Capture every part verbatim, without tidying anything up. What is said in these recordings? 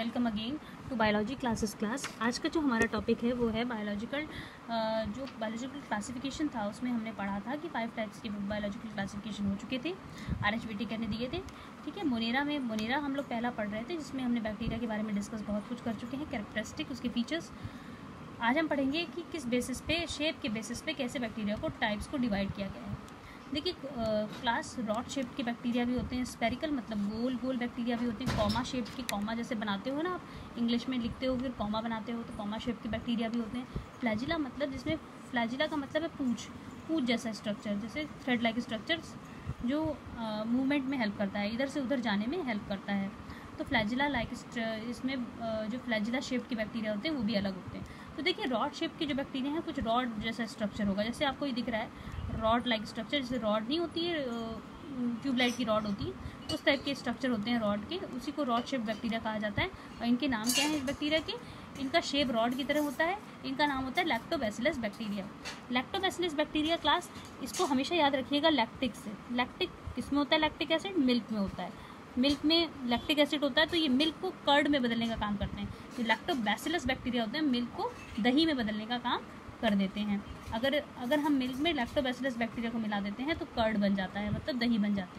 Welcome again to biology classes class. आज का जो हमारा टॉपिक है वो है बायोलॉजिकल जो बायोलॉजिकल क्लासिफिकेशन था, उसमें हमने पढ़ा था कि फाइव टाइप्स के बायोलॉजिकल क्लासिफिकेशन हो चुके थे, आर एच बी टी कहने दिए थे। ठीक है, मोनेरा में मोनेरा हम लोग पहला पढ़ रहे थे, जिसमें हमने बैक्टीरिया के बारे में डिस्कस बहुत कुछ कर चुके हैं, कैरेक्टरिस्टिक, उसके फीचर्स। आज हम पढ़ेंगे कि किस बेसिस पे, शेप के बेसिस पे कैसे बैक्टीरिया को टाइप्स को डिवाइड किया गया है। देखिए क्लास रॉड शेप के बैक्टीरिया भी होते हैं, स्पेरिकल मतलब गोल गोल बैक्टीरिया भी होते हैं, कॉमा शेप के, कॉमा जैसे बनाते हो ना आप इंग्लिश में लिखते हो फिर कॉमा बनाते हो, तो कॉमा शेप के बैक्टीरिया भी होते हैं। फ्लैजिला मतलब जिसमें फ्लैजिला का मतलब है पूंछ, पूंछ जैसा स्ट्रक्चर, जैसे थ्रेड लाइक स्ट्रक्चर्स जो मूवमेंट में हेल्प करता है, इधर से उधर जाने में हेल्प करता है। तो फ्लैजिला लाइक इसमें uh, जो फ्लैजिला शेप के बैक्टीरिया होते हैं वो भी अलग होते हैं। तो देखिए रॉड शेप के जो बैक्टीरिया हैं कुछ रॉड जैसा स्ट्रक्चर होगा, जैसे आपको ये दिख रहा है रॉड लाइक स्ट्रक्चर, जैसे रॉड नहीं होती है ट्यूबलाइट की रॉड होती है, उस टाइप के स्ट्रक्चर होते हैं रॉड के, उसी को रॉड शेप बैक्टीरिया कहा जाता है। और इनके नाम क्या है इस बैक्टीरिया के? इनका शेप रॉड की तरह होता है, इनका नाम होता है lactobacillus bacteria. Lactobacillus bacteria class, इसको हमेशा याद रखिएगा लैक्टिक से। लैक्टिक किसमें होता है? लैक्टिक एसिड मिल्क में होता है, मिल्क में लैक्टिक एसिड होता है, तो ये मिल्क को कर्ड में बदलने का काम करते हैं। जो लैक्टोबैसिलस बैक्टीरिया होते हैं मिल्क को दही में बदलने का काम कर देते हैं। अगर अगर हम मिल्क में लैक्टोबैसिलस बैक्टीरिया को मिला देते हैं तो कर्ड बन जाता है, मतलब दही बन जाती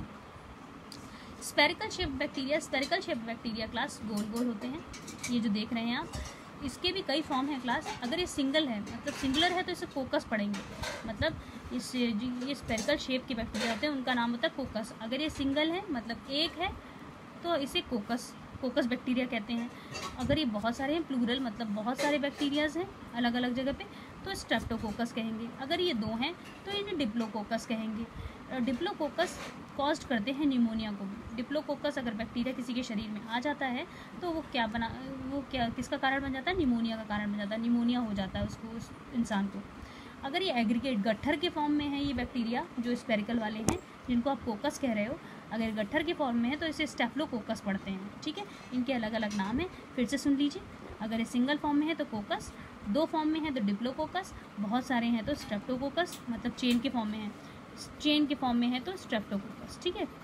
है। Spherical shape bacteria, spherical shape bacteria class गोल गोल होते हैं, ये जो देख रहे हैं आप, इसके भी कई फॉर्म हैं क्लास। अगर ये सिंगल है मतलब सिंगुलर है तो इसे कोकस पढ़ेंगे, मतलब इस ये स्पेरिकल शेप के बैक्टीरिया होते हैं उनका नाम होता है कोकस। अगर ये सिंगल है मतलब एक है तो इसे कोकस कोकस बैक्टीरिया कहते हैं। अगर ये बहुत सारे हैं प्लूरल मतलब बहुत सारे बैक्टीरियाज हैं अलग अलग जगह पे, तो स्ट्रेप्टोकोकस कहेंगे। अगर ये दो हैं तो इन्हें डिप्लोकोकस कहेंगे। डिप्लोकोकस कॉज करते हैं निमोनिया को भी। डिप्लोकोकस अगर बैक्टीरिया किसी के शरीर में आ जाता है तो वो क्या बना वो क्या किसका कारण बन जाता है? निमोनिया का कारण बन जाता है, निमोनिया हो जाता है उसको, उस इंसान को। अगर ये एग्रीगेट गट्ठर के फॉर्म में है ये बैक्टीरिया जो स्पेरिकल वाले हैं जिनको आप कोकस कह रहे हो, अगर गट्ठर के फॉर्म में है तो इसे स्टेफ्लोकोकस पढ़ते हैं। ठीक है, इनके अलग अलग नाम है, फिर से सुन लीजिए। अगर ये सिंगल फॉर्म में है तो कोकस, दो फॉर्म में है तो डिप्लोकोकस, बहुत सारे हैं तो स्ट्रेप्टोकोकस, मतलब चेन के फॉर्म में है, चेन के फॉर्म में है तो स्ट्रेप्टोकोकस। ठीक है,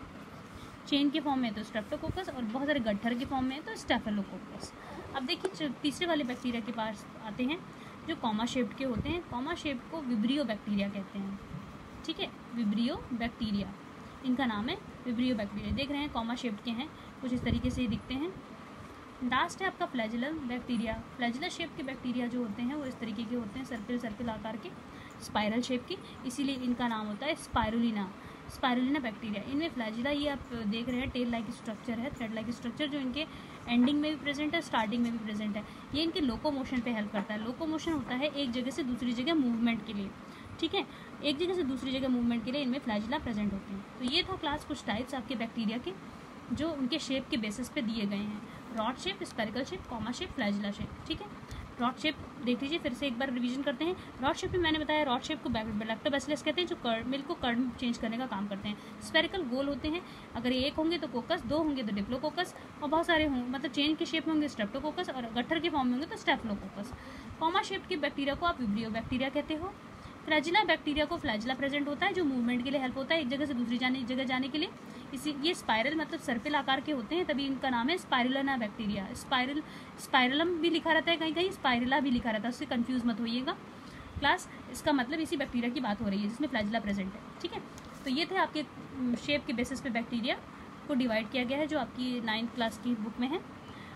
चेन के फॉर्म में है तो स्ट्रेप्टोकोकस और बहुत सारे गट्ठर के फॉर्म में है तो स्टेफिलोकोकस। अब देखिए तीसरे वाले बैक्टीरिया के पास आते हैं जो कॉमा शेप्ड के होते हैं। कॉमा शेप को विब्रियो बैक्टीरिया कहते हैं। ठीक है, विब्रियो बैक्टीरिया इनका नाम है, विब्रियो बैक्टीरिया। देख रहे हैं कॉमा शेप्ड के हैं, कुछ इस तरीके से दिखते हैं। लास्ट है आपका फ्लैजिलम बैक्टीरिया। फ्लैजिलर शेप के बैक्टीरिया जो होते हैं वो इस तरीके के होते हैं, सर्पिल सर्पिल आकार के, स्पाइरल शेप की, इसीलिए इनका नाम होता है स्पाइरुलिना, स्पाइरुलिना बैक्टीरिया। इनमें फ्लैजिला ये आप देख रहे हैं टेल लाइक स्ट्रक्चर है, थ्रेड लाइक स्ट्रक्चर जो इनके एंडिंग में भी प्रेजेंट है, स्टार्टिंग में भी प्रेजेंट है। ये इनके लोकोमोशन पे हेल्प करता है। लोकोमोशन होता है एक जगह से दूसरी जगह मूवमेंट के लिए। ठीक है, एक जगह से दूसरी जगह मूवमेंट के लिए इनमें फ्लैजिला प्रेजेंट होते हैं। तो ये था क्लास कुछ टाइप्स आपके बैक्टीरिया के जो उनके शेप के बेसिस पे दिए गए हैं, rod shape, spherical shape, comma shape, flagella shape. ठीक है, रॉड शेप देख लीजिए, फिर से एक बार रिवीजन करते हैं। रॉड शेप में मैंने बताया रॉड शेप को लैक्टोबैसिलस कहते हैं जो कर्ड मिल्क को कर्ड में चेंज करने का काम करते हैं। स्पेरिकल गोल होते हैं, अगर ये एक होंगे तो कोकस, दो होंगे तो डिप्लोकोकस, और बहुत सारे होंगे मतलब चेन के शेप में होंगे स्ट्रेप्टोकोकस, और गट्ठर के फॉर्म में होंगे तो स्टेफिलोकोकस। कॉमा शेप के बैक्टीरिया को आप विब्रियो बैक्टीरिया कहते हो। फ्लैजिला बैक्टीरिया को फ्लैजिला प्रेजेंट होता है जो मूवमेंट के लिए हेल्प होता है, एक जगह से दूसरी जाने जगह जाने के लिए। इसी ये स्पाइरल मतलब सर्पिल आकार के होते हैं, तभी इनका नाम है स्पाइरुलिना बैक्टीरिया। स्पाइरल स्पाइरलम भी लिखा रहता है कहीं कहीं, स्पाइरुला भी लिखा रहता है, उससे कंफ्यूज मत होइएगा क्लास। इसका मतलब इसी बैक्टीरिया की बात हो रही है जिसमें फ्लैजिला प्रेजेंट है। ठीक है, तो ये थे आपके शेप के बेसिस पे बैक्टीरिया को डिवाइड किया गया है जो आपकी नाइन्थ क्लास की बुक में है।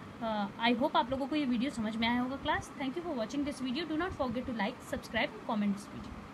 आई uh, होप आप लोगों को ये वीडियो समझ में आया होगा class. Thank you for watching this video. Do not forget to like, subscribe, comment this video.